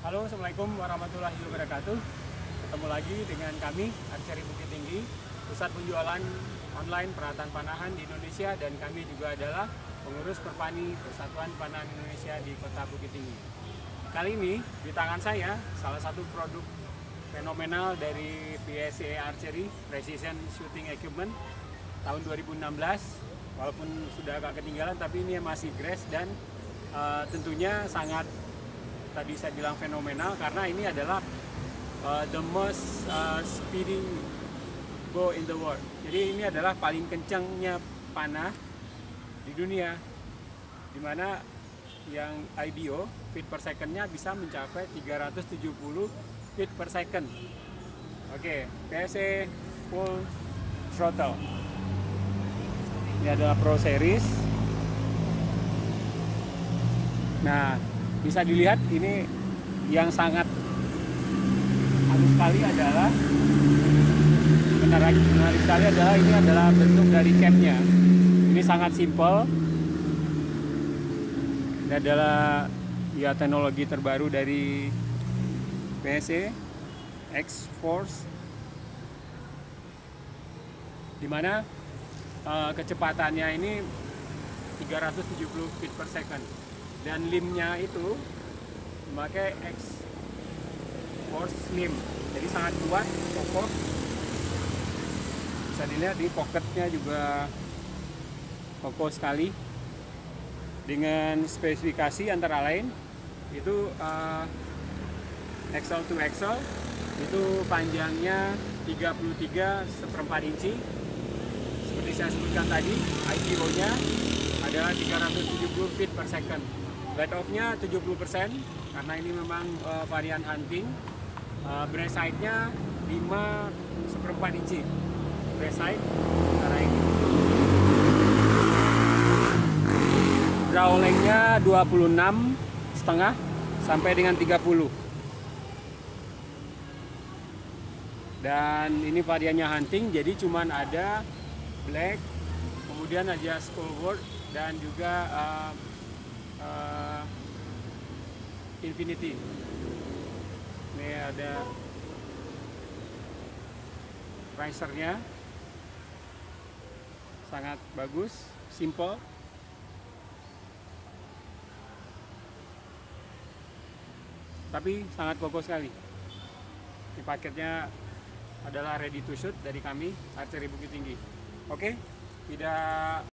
Halo, Assalamualaikum warahmatullahi wabarakatuh. Ketemu lagi dengan kami, Archery Bukit Tinggi, pusat penjualan online peralatan panahan di Indonesia, dan kami juga adalah pengurus Perpani Persatuan Panahan Indonesia di Kota Bukit Tinggi. Kali ini di tangan saya salah satu produk fenomenal dari PSA Archery Precision Shooting Equipment tahun 2016. Walaupun sudah agak ketinggalan, tapi ini masih grass dan tentunya sangat, tadi saya bilang fenomenal karena ini adalah the most speedy bow in the world. Jadi ini adalah paling kencangnya panah di dunia, dimana yang IBO feet per secondnya bisa mencapai 370 feet per second. Oke, PSA full throttle. Ini adalah Pro Series. Nah, bisa dilihat ini yang sangat halus sekali adalah menarik sekali adalah ini adalah bentuk dari capnya. Ini sangat simple. Ini adalah ya teknologi terbaru dari PSA X-Force, dimana kecepatannya ini 370 feet per second. Dan limnya itu memakai X-Force lim, jadi sangat kuat, kokoh. Bisa dilihat di pocketnya juga kokoh sekali, dengan spesifikasi antara lain itu XL to XL itu panjangnya 33,4 inci. Seperti saya sebutkan tadi, IPO nya adalah 370 feet per second. Let off-nya 70% karena ini memang varian hunting. Breast height-nya 5,4 inci. Breast height karena ini. Draw length-nya 26,5 sampai dengan 30. Dan ini variannya hunting, jadi cuman ada black, kemudian aja skullwort, dan juga Infinity. Ini ada risernya, sangat bagus, simple. Tapi sangat kokoh sekali. Ini paketnya adalah ready to shoot dari kami, Archery Bukit Tinggi. Oke, tidak